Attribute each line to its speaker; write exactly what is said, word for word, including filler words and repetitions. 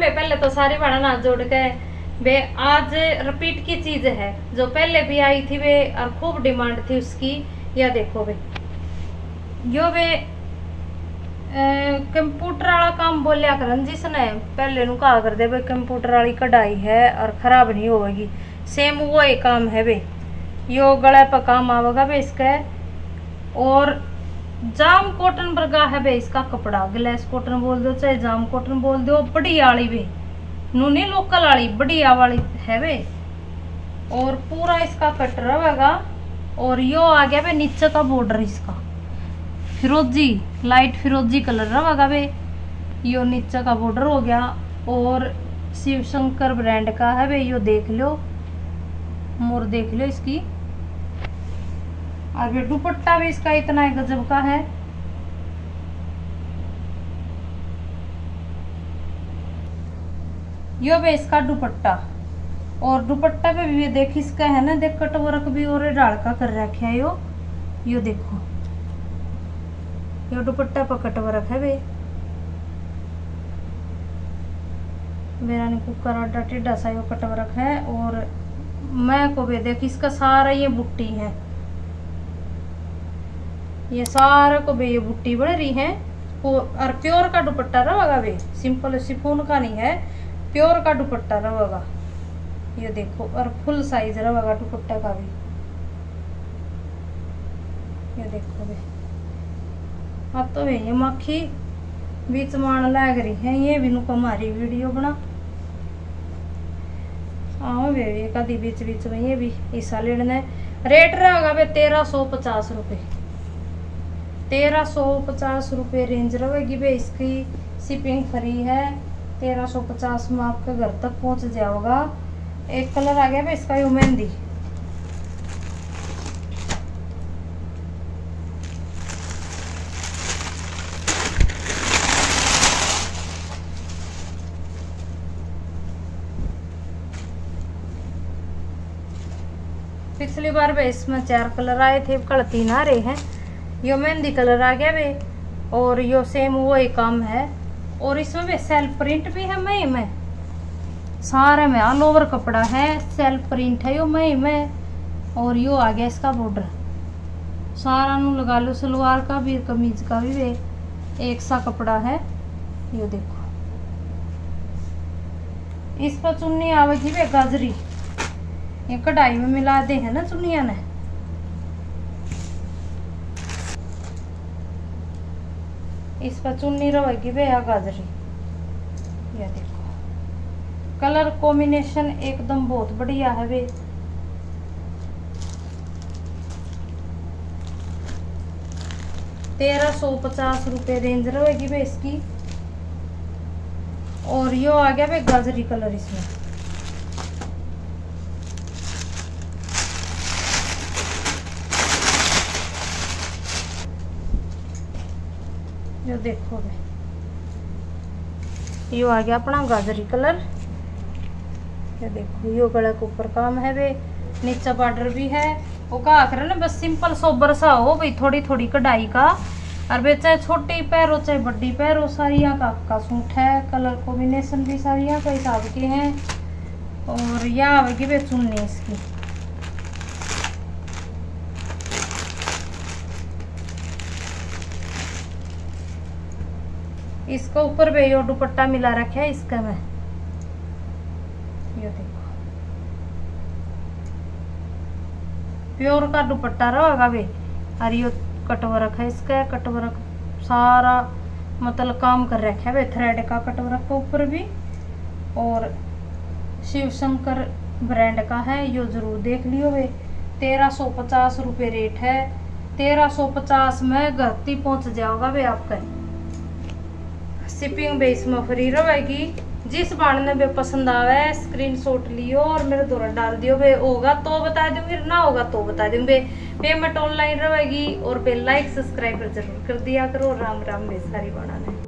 Speaker 1: वे पहले तो सारी बाड़ा ना जोड़ के वे आज रिपीट की चीज है जो पहले भी आई थी वे और खूब डिमांड थी उसकी। या देखो वे यो वे कंप्यूटर वाला काम बोलिया करन जिसने पहले नु कहा कर दे भाई कंप्यूटर वाली कढ़ाई है और खराब नहीं होगी, सेम वो ही काम है वे। यो गले पर काम आवेगा वे इसका। और जाम कॉटन वर्गा है वे इसका कपड़ा, ग्लास कॉटन बोल दो चाहे जाम कॉटन बोल दो, बढ़िया वाली वे नूनी लोकल वाली बढ़िया वाली है वे। और पूरा इसका कट रहेगा। और यो आ गया वे नीचे का बॉर्डर इसका फिरोजी लाइट फिरोजी कलर रहेगा वे। यो नीचे का बॉर्डर हो गया। और शिव शंकर ब्रांड का है वे, यो देख लो मोर देख लो इसकी। और ये दुपट्टा भी इसका इतना ही गजब का है। यो भी इसका दुपट्टा। और दुपट्टा पे भी देख इसका है ना, देख कट वर्क भी और डाल का कर रखा है यो। यो देखो यो दुपट्टा पर कट वर्क है वे। मेरा ने कुकर आटा टेढ़ा सा यो कट वर्क है। और मैं को भी देख इसका सारा ये बुट्टी है, ये सारा को भी ये बुट्टी बन रही है। और प्योर का दुपट्टा रहेगा वे, सिंपल शिफॉन का नहीं है, प्योर का दुपट्टा रहेगा। ये देखो और फुल साइज रहेगा दुपट्टा का भी। ये देखो वे अब तो वे ये मक्खी बीच मान लग रही है, ये भी नुको हमारी वीडियो बना आओ वे एक आधी बीच बीच में ये भी हिस्सा लेना। रेट रहेगा वे तेरह सौ पचास रुपये तेरह सौ पचास रुपये रेंज रहेगी वे इसकी। शिपिंग फ्री है। तेरह सौ पचास में आपके घर तक पहुंच जाएगा। एक कलर आ गया वे इसका यो मेहंदी। पिछली बार वे इसमें चार कलर आए थे, कल तीन आ रहे हैं। यो मेहंदी कलर आ गया वे। और यो सेम वो ही काम है। और इसमें भी सेल्फ प्रिंट भी है मई में, सारे में ऑल ओवर कपड़ा है, सेल्फ प्रिंट है यो मई में। और यो आ गया इसका बॉर्डर, सारा नु लगा लो, सलवार का भी कमीज का भी वे एक सा कपड़ा है। यो देखो इस पर चुन्नी आवेगी वे गाजरी, ये कढ़ाई में मिला दे है ना चुनिया ने। इस पर चुन्नी रहेगी वे या गाजरी। ये देखो कलर कॉम्बिनेशन एकदम बहुत बढ़िया है वे। तेरह सौ पचास रुपये रेंज रहेगी वे इसकी। और यो आ गया वे गाजरी कलर इसमें। यो देखो वे यो आ गया अपना गाजरी कलर। ये देखो यो गले के ऊपर काम है वे, नीचे बॉर्डर भी है। वो कहा कर ना बस सिंपल सोबर सा हो भाई, थोड़ी थोड़ी कढ़ाई का। और वे चाहे छोटी पैर चाहे बड़ी पैर हो, सारिया का आपका सूट है। कलर कॉम्बिनेशन भी सारिया का हिसाब के हैं। और यह आवेगी वे चुन्नी इसकी। इसके ऊपर भी यो दुपट्टा मिला रखा है इसका में। ये देखो प्योर का दुपट्टा रहेगा वे। और यो कटवर्क है इसका, कटवर्क सारा मतलब काम कर रखा है वे, थ्रेड का कटवर्क के ऊपर भी। और शिव शंकर ब्रांड का है, यो जरूर देख लियो वे। तेरह सौ पचास रुपये रेट है। तेरह सौ पचास में घर तक पहुंच जाओगा वे आपका। शिपिंग भी इसमें फ्री रहेगी। जिस बाण में पसंद आवे स्क्रीनशॉट लियो और मेरे द्वारा डाल दियो। वे होगा तो बता दूंगी, ना होगा तो बता दूंगी। पेमेंट ऑनलाइन रहेगी। और पे लाइक सब्सक्राइब जरूर कर दिया करो। राम राम बेसारी बाणा ने।